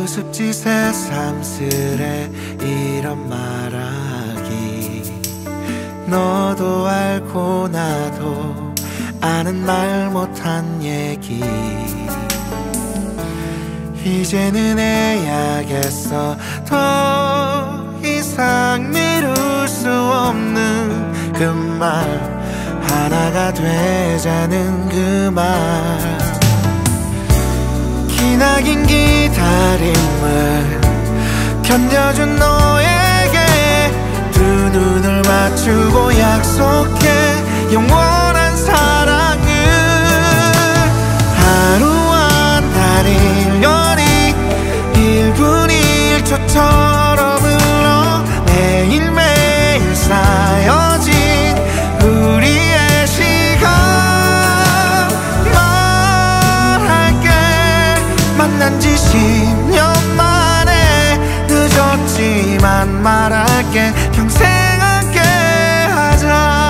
우습지 새삼스레 이런 말하기. 너도 알고 나도 아는 말 못한 얘기. 이제는 해야겠어. 더 이상 미룰 수 없는 그 말, 하나가 되자는 그 말. 기나긴 기다림을 견뎌준 너에게 두 눈을 맞추고 약속해 영원한 사랑을. 하루와 달 1년이 1분 1초처럼 흘러 매일매일 쌓여진 우리의 시간. 말할게. 만난 지 10년 만에 늦었지만 말할게. 평생 함께 하자.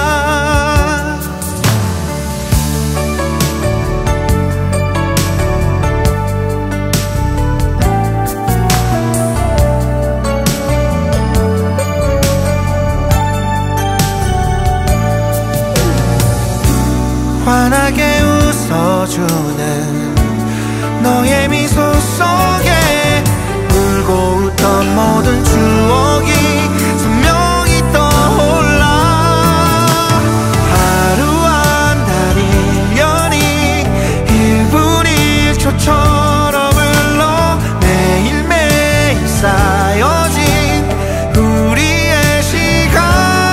환하게 웃어주는 너의 미소 속에 울고 웃던 모든 추억이 선명히 떠올라. 하루와 달 1년이 1분 1초처럼 흘러 매일매일 쌓여진 우리의 시간.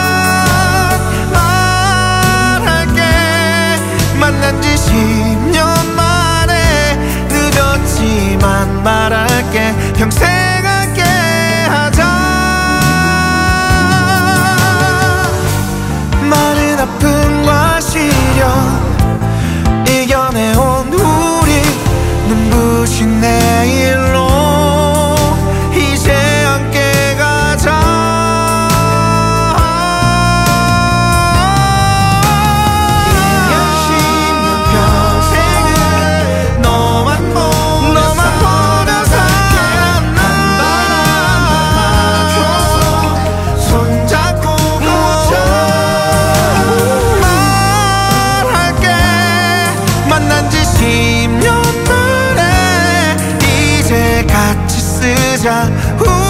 말할게. 만난 지 10년 만에 늦었지만 말할게. 평생 함께 하자. 많은 아픔과 시련 이겨내온 우리. 눈부신 내일로 이제 함께 가자. 만난 지 10년 만에 이제 같이 쓰자.